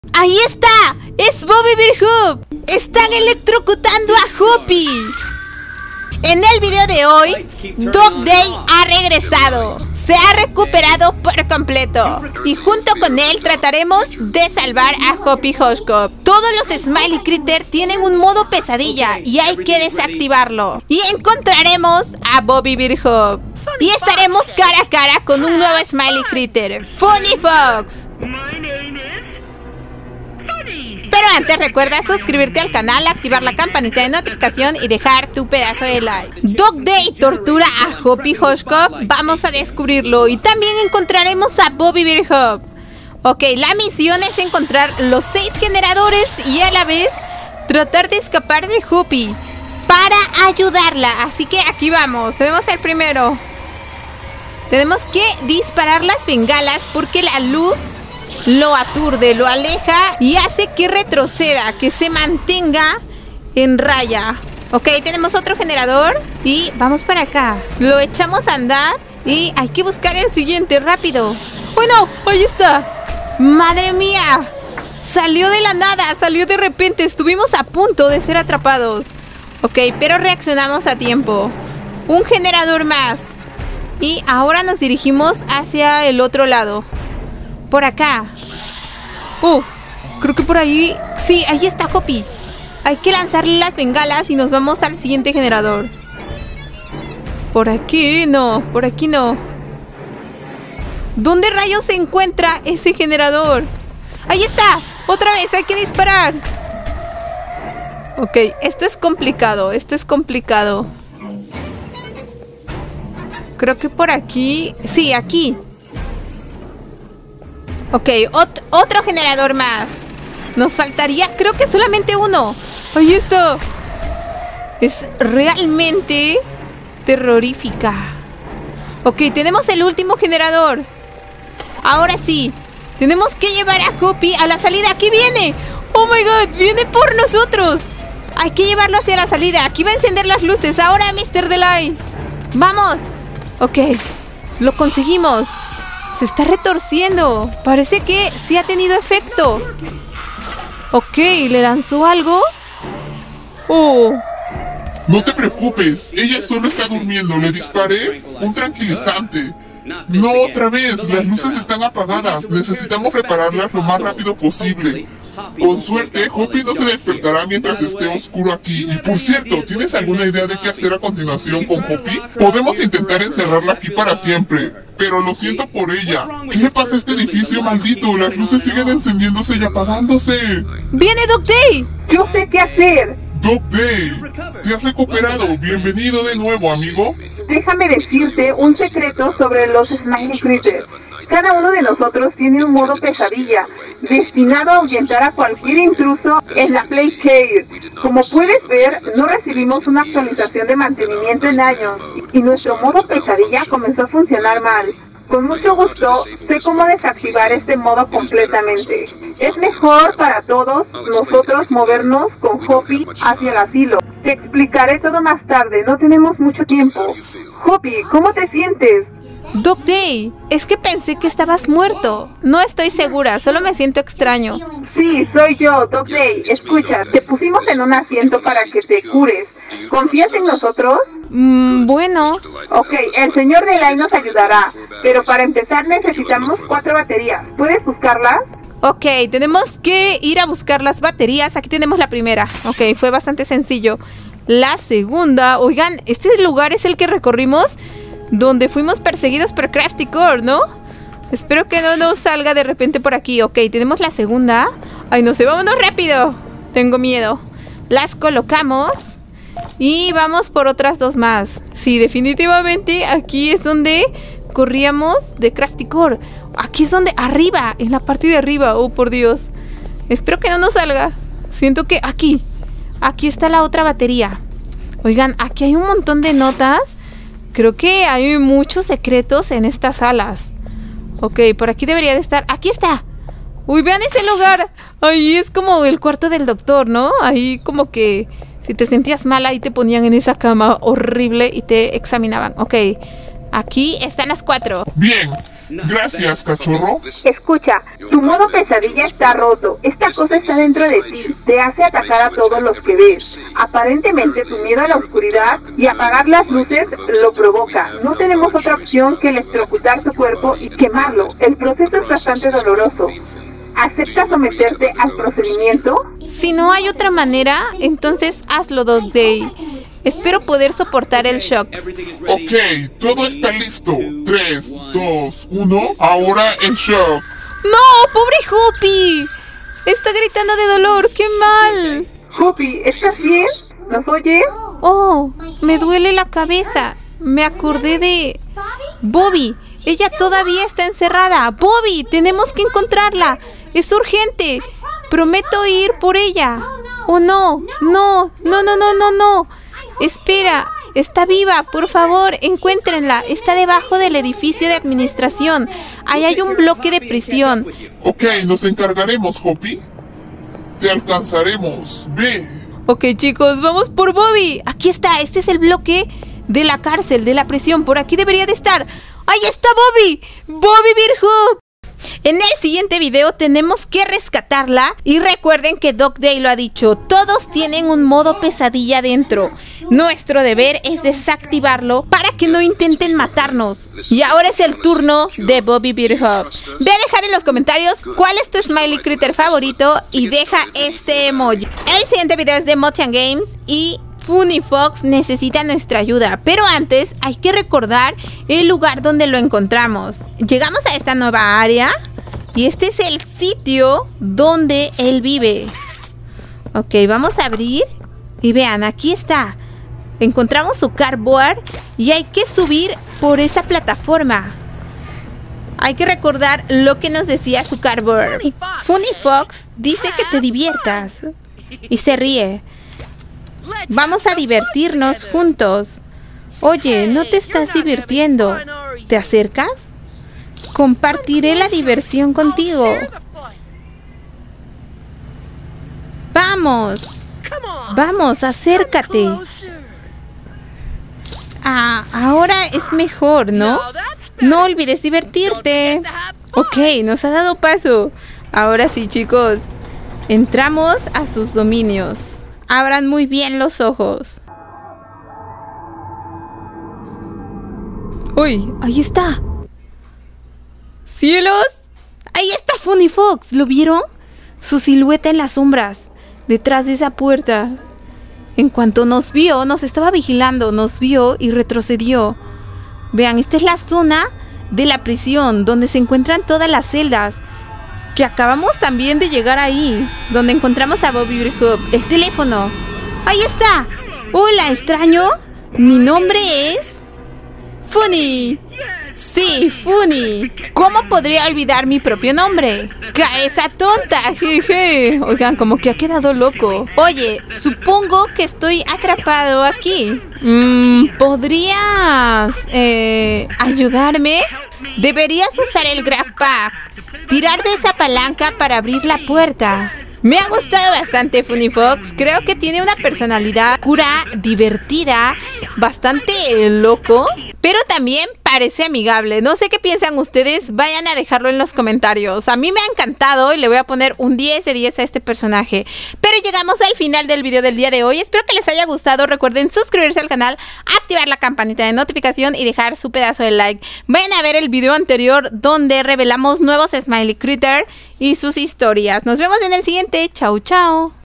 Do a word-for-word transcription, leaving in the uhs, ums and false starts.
¡Ahí está! ¡Es Bobby Bearhoof! ¡Están electrocutando a Hoppy! En el video de hoy, Dog Day ha regresado. Se ha recuperado por completo. Y junto con él trataremos de salvar a Hoppy Hoskop. Todos los Smiley Critter tienen un modo pesadilla y hay que desactivarlo. Y encontraremos a Bobby Bearhoof. Y estaremos cara a cara con un nuevo Smiley Critter, Funny Fox. Pero antes recuerda suscribirte al canal, activar la campanita de notificación y dejar tu pedazo de like. Dog Day tortura a Hoppy Hoskop. Vamos a descubrirlo. Y también encontraremos a Bobby Bearhoof. Ok, la misión es encontrar los seis generadores y a la vez tratar de escapar de Hoppy para ayudarla. Así que aquí vamos. Tenemos el primero. Tenemos que disparar las bengalas porque la luz lo aturde, lo aleja y hace que retroceda, que se mantenga en raya. Ok, tenemos otro generador y vamos para acá. Lo echamos a andar y hay que buscar el siguiente, rápido. ¡Bueno! ¡Ahí está! ¡Madre mía! Salió de la nada, salió de repente. Estuvimos a punto de ser atrapados. Ok, pero reaccionamos a tiempo. Un generador más. Y ahora nos dirigimos hacia el otro lado. Por acá. Uh, creo que por ahí. Sí, ahí está Hoppy. Hay que lanzarle las bengalas y nos vamos al siguiente generador. Por aquí no, por aquí no. ¿Dónde rayos se encuentra ese generador? Ahí está, otra vez, hay que disparar. Ok, esto es complicado, esto es complicado. Creo que por aquí. Sí, aquí. Ok, ot otro generador más. Nos faltaría, creo que solamente uno. Ahí está. Es realmente terrorífica. Ok, tenemos el último generador. Ahora sí. Tenemos que llevar a Hoppy a la salida. ¡Aquí viene! ¡Oh my god! ¡Viene por nosotros! Hay que llevarlo hacia la salida. Aquí va a encender las luces. Ahora, mister Delay. ¡Vamos! Ok, lo conseguimos. Se está retorciendo. Parece que sí ha tenido efecto. Ok, ¿le lanzó algo? Oh. No te preocupes, ella solo está durmiendo. Le disparé un tranquilizante. No otra vez, las luces están apagadas. Necesitamos repararlas lo más rápido posible. Con suerte, Hoppy no se despertará mientras esté oscuro aquí. Y por cierto, ¿tienes alguna idea de qué hacer a continuación con Hoppy? Podemos intentar encerrarla aquí para siempre, pero lo siento por ella. ¿Qué le pasa a este edificio maldito? Las luces siguen encendiéndose y apagándose. ¡Viene Dog Day! Yo sé qué hacer. Dog Day, te has recuperado. Bienvenido de nuevo, amigo. Déjame decirte un secreto sobre los Smiley Critter. Cada uno de nosotros tiene un modo pesadilla, destinado a ahuyentar a cualquier intruso en la Play Care. Como puedes ver, no recibimos una actualización de mantenimiento en años, y nuestro modo pesadilla comenzó a funcionar mal. Con mucho gusto, sé cómo desactivar este modo completamente. Es mejor para todos nosotros movernos con Hoppy hacia el asilo. Te explicaré todo más tarde, no tenemos mucho tiempo. Hoppy, ¿cómo te sientes? Dog Day, es que pensé que estabas muerto. No estoy segura, solo me siento extraño. Sí, soy yo, Dog Day. Escucha, te pusimos en un asiento para que te cures. ¿Confías en nosotros? Mm, bueno. Ok, el señor Delay nos ayudará. Pero para empezar necesitamos cuatro baterías. ¿Puedes buscarlas? Ok, tenemos que ir a buscar las baterías. Aquí tenemos la primera. Ok, fue bastante sencillo. La segunda, oigan, este lugar es el que recorrimos donde fuimos perseguidos por Crafty Core, ¿no? Espero que no nos salga de repente por aquí. Ok, tenemos la segunda. Ay, no sé, vámonos rápido. Tengo miedo. Las colocamos y vamos por otras dos más. Sí, definitivamente aquí es donde corríamos de Crafty Core. Aquí es donde, arriba, en la parte de arriba. Oh, por Dios. Espero que no nos salga. Siento que aquí, aquí está la otra batería. Oigan, aquí hay un montón de notas. Creo que hay muchos secretos en estas salas. Ok, por aquí debería de estar. ¡Aquí está! ¡Uy, vean ese lugar! Ahí es como el cuarto del doctor, ¿no? Ahí como que si te sentías mal, ahí te ponían en esa cama horrible y te examinaban. Ok, aquí están las cuatro. Bien, Gracias, cachorro. Escucha, tu modo pesadilla está roto. Esta cosa está dentro de ti. Te hace atacar a todos los que ves. Aparentemente tu miedo a la oscuridad y apagar las luces lo provoca. No tenemos otra opción que electrocutar tu cuerpo y quemarlo. El proceso es bastante doloroso. ¿Aceptas someterte al procedimiento? Si no hay otra manera, entonces hazlo, Dog Day. Espero poder soportar el shock. Ok, todo está listo. tres, dos, uno, ahora el shock. ¡No! ¡Pobre Hoppy! Está gritando de dolor, ¡qué mal! Hoppy, ¿estás bien? ¿Nos oyes? Oh, me duele la cabeza. Me acordé de... Bobby, ella todavía está encerrada. Bobby, tenemos que encontrarla. Es urgente. Prometo ir por ella. Oh, no, no, no, no, no, no, no. Espera, está viva, por favor, encuéntrenla. Está debajo del edificio de administración. Ahí hay un bloque de prisión. Ok, nos encargaremos, Hoppy. Te alcanzaremos. Ve. Ok, chicos, vamos por Bobby. Aquí está, este es el bloque de la cárcel, de la prisión. Por aquí debería de estar. ¡Ahí está Bobby! ¡Bobby Virgo! En el siguiente video tenemos que rescatarla. Y recuerden que Dog Day lo ha dicho, todos tienen un modo pesadilla dentro. Nuestro deber es desactivarlo para que no intenten matarnos. Y ahora es el turno de Bobby Virgo. Ve a dejar en los comentarios cuál es tu Smiley Critter favorito y deja este emoji. El siguiente video es de Motion Games y Funny Fox necesita nuestra ayuda, pero antes hay que recordar el lugar donde lo encontramos. Llegamos a esta nueva área y este es el sitio donde él vive. Ok, vamos a abrir y vean, aquí está. Encontramos su cardboard y hay que subir por esa plataforma. Hay que recordar lo que nos decía su cardboard. Funny Fox dice que te diviertas y se ríe. Vamos a divertirnos juntos. Oye, ¿no te estás divirtiendo? ¿Te acercas? Compartiré la diversión contigo. Vamos. Vamos, acércate. Ah, ahora es mejor, ¿no? No olvides divertirte. Ok, nos ha dado paso. Ahora sí, chicos. Entramos a sus dominios. Abran muy bien los ojos. ¡Uy! ¡Ahí está! ¡Cielos! ¡Ahí está Funny Fox! ¿Lo vieron? Su silueta en las sombras, detrás de esa puerta. En cuanto nos vio, nos estaba vigilando, nos vio y retrocedió. Vean, esta es la zona de la prisión, donde se encuentran todas las celdas. Que acabamos también de llegar ahí, donde encontramos a Bobby Virgo. El teléfono. ¡Ahí está! Hola, extraño. Mi nombre es... Funny. Sí, Funny. ¿Cómo podría olvidar mi propio nombre? Cabeza tonta, jeje. Oigan, como que ha quedado loco. Oye, supongo que estoy atrapado aquí. Mm, ¿Podrías eh, ayudarme? Deberías usar el grab pack. Tirar de esa palanca para abrir la puerta. Me ha gustado bastante Funny Fox. Creo que tiene una personalidad pura, divertida, bastante loco, pero también parece amigable. No sé qué piensan ustedes, vayan a dejarlo en los comentarios. A mí me ha encantado y le voy a poner un diez de diez a este personaje. Pero llegamos al final del video del día de hoy. Espero que les haya gustado. Recuerden suscribirse al canal, activar la campanita de notificación y dejar su pedazo de like. Vayan a ver el video anterior donde revelamos nuevos Smiley Critter y sus historias. Nos vemos en el siguiente. Chao, chao.